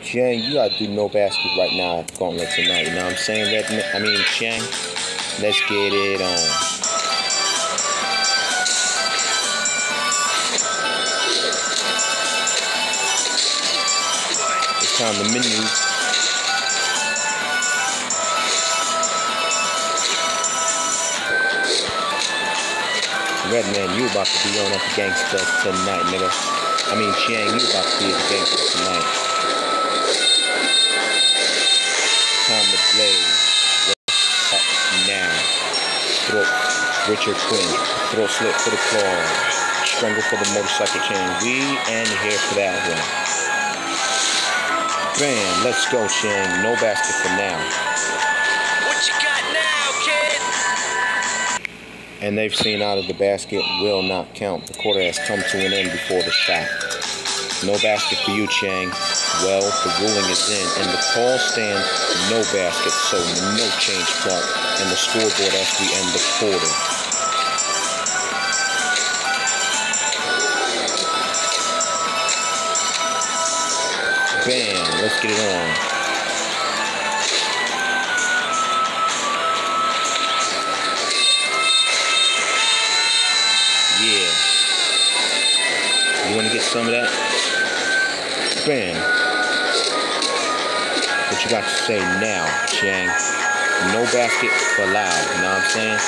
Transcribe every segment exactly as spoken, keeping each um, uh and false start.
Chiang, you gotta do no basket right now at Gauntlet tonight. You know what I'm saying? Red, I mean, Chiang, let's get it on. It's time to menu. Red man, you about to be on at the gangster tonight, nigga. I mean, Chiang, you about to be at the gangster tonight. Time to blaze. What's up now? Throat, Richard Quinn. Throat slit for the claws. Strangle for the motorcycle chain. We and here for that one. Bam, let's go, Chiang. No basket for now. What you got now, kid? And they've seen out of the basket will not count. The quarter has come to an end before the shot. No basket for you, Chiang. Well, the ruling is in, and the call stands no basket, so no change clock, and the scoreboard as we end the quarter. Bam, let's get it on. Yeah. You want to get some of that? Bam. What you got to say now, Chiang? No basket for loud, you know what I'm saying?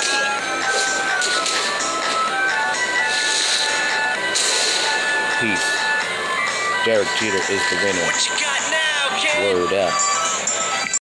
Peace. Derek Jeter is the winner. What you got now, kid? Word up.